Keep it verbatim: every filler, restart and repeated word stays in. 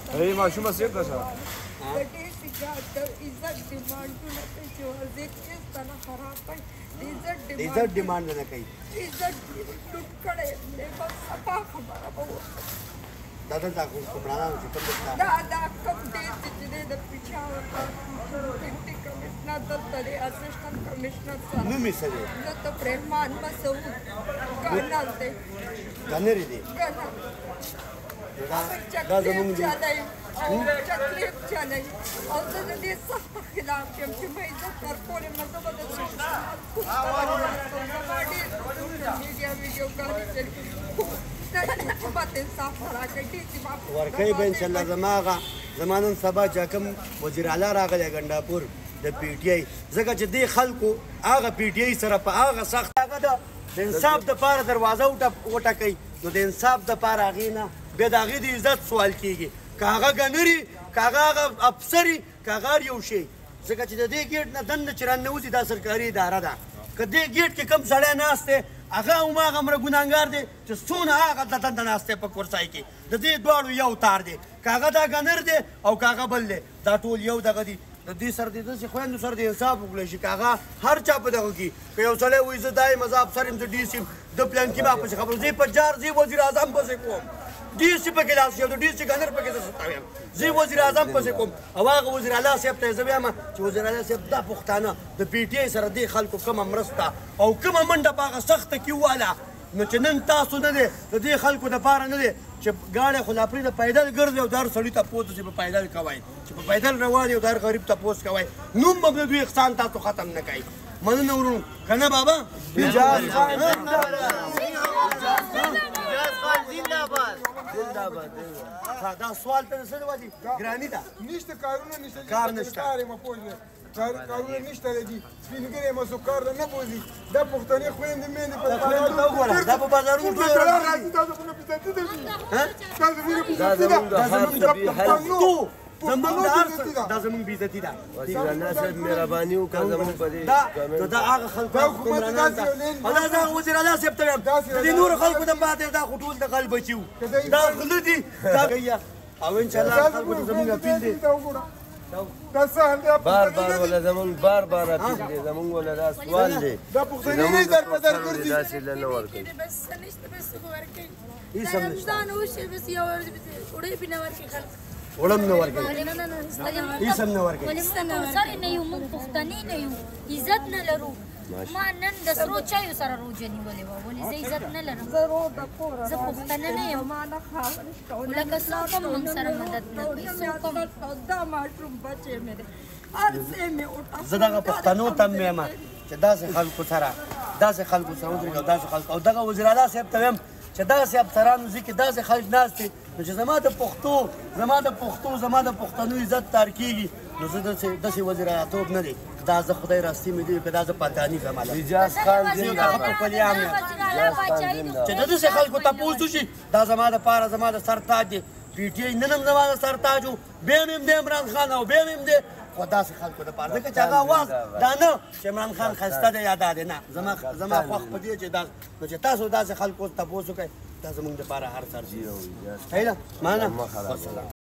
ای ماشومه سیب ده شه ډېر سیګار د عزت ډیمانډونه کوي چې وضعیت هېڅ نه خراب کړي د عزت ډیمانډ نه کوي عزت لوټ کړی دی بس صفا خبره به وکړو دا دلته حکمرانانو چې کوم دلته دا دا کوم دی چې دی د پېښور ډپټي کمشنر دلته دی اسسټنټ کمشنر صاحب نوم یې څه دی دلته برهمان مسعود کرنل دی کرنل دی دا زمونږ دی تکلیف چلی او زه د دې سخت خلاف یم چې مې عزت ورکولې مه زه به د څو زما ډېر میډیا ویډیوګانې چلي حکومت انصاف راکړي ډېر چې ما ورکوي به انشاءالله زما هغه زما نن سبا چې کوم وزیر اعلی راغلی ګنډاپور د پی ټي آی ځکه چې دې خلکو هغه پی ټي آی سره په هغه سخت هغه د انصاف دپاره دروازه وټکوي نو د انصاف دپاره هغې نه بیا د هغې د عزت سوال کېږي که هغه ګنري که هغه هغه افسري که هغه هر یو شی ځکه چې د دې ګیټ نه دننه چې راننوځي دا سرکاري اداره ده که دې ګیټ کې کوم سړی ناست دی هغه هماغومره ګناهګار دی چې څونه هغه د دنده ناست دی په کورسۍ کې د دې دواړو یو تار دی که هغه دا ګنر دی او که هغه بل دی دا ټول یو دغه دي د دې سره د داسې خویندو سره د انصاف وکړی شي که هغه هر چا په دغه کې که یو سړی وایي زه دا یم زه افسر یم زه ډي سي یم د پلانکي ما پسې خبره زه یې په جار زه وزیر اعظم پسې کوم ډي سي پکې لاس یو د ډي سي ګنر پکې زه ستا یم زه وزیر اعظم پسې کوم او هغه وزیر اعلی صاحب ته یې زه وایم چې وزیر اعلی صاحب دا پښتانه د پي ټي آی سره دې خلکو کومه مرسته او کومه منډه په هغه سخته کې وواله نو چې نن تاسو نه دی د دې خلکو دپاره نه دی چې ګاډی خو لا پرېږده پیدل ګرځي او دا هر سړي تپوس چې په پیدل کوئ چې په پیدل روان او دا هر غریب تپوس کوئ نوم به د دوی احسان تاسو ختم نه کوئ مننه ورونو که نه بابا اجاز خان زنده‌باد زنده‌باد دا سوال ته څه وایي ګراني ده نشته کارونه نشته کار نشته کارونه نشته دی سپینګری مو سو کار نه بوزي دا پښتني خويندې مې په بازارونو وګوره دا په بازارونو ټول راځي تاسو په پیسې دي ها تاسو وینئ په دا زمونږ د هر څه بې تو زمونږ د هر څه دا زمونږ بې عزتي ده وزیر صاحب مهرباني وکړه زمونږ په دې نو دا هغه خلکو حکمرانان ته او دا زه وزیر اعلی صاحب ته وایم د دې نورو خلکو د باندې دا خو ټول د غل بچي وو دا غله دي دا کوي او انشاءالله خلکو ته زمونږ اپیل دی بار بار ولا زمون بار بار اپیل دی زمون ولا دا سوال دی دا پښتني نه در په در ګرځي دا څه نه ورکوي بس نشته بس ورکوي هیڅ هم نشته رمضان وشي بس یو وړې بنا ورکوي خلک وړم نه ورکوي نه نه نه هیڅ هم نه ورکوي سره نه یو موږ پښتني نه یو عزت نه لرو ما نن د سرو چایو سره روزه نیولې وه ولې زه عزت نه لرم زه پښتنه نه یم لکه څوک هم موږ سره مدد نه کوي څوک هم دا ماشوم بچی مې دی هر څه مې وټه زه دغه پښتنو ته هم وایم چې داسې خلکو سره داسې خلکو سره ودرېږه او داسې خلکو او دغه وزیر اعلی صاحب ته وایم چې داسې افسرانو ځي کې داسې خلک ناست دي نو چې زما د پښتو زما د پښتو زما د پښتنو عزت تار کېږي نو زه داسې وزیر اعلیتوب نه دی دا زه خدای راستي مې دی که دا زه پتاني ځم اجاز خان زنده‌باد چې د داسې خلکو تپوس وشي دا زما دپاره زما د سر تاج دی پي ټي آی نن هم زما د سر تاج و بیا مې هم دی عمران خان او بیا مې هم دی خو داسې خلکو دپاره ځکه چې هغه اواز دا نه چې عمران خان ښایسته دی یا دا دی نه زما زما خوښ په دې چې دا نو چې تاسو داسې خلکو تپوس وکړئ دا زموږ دپاره هر سر دی صحیح ده مننه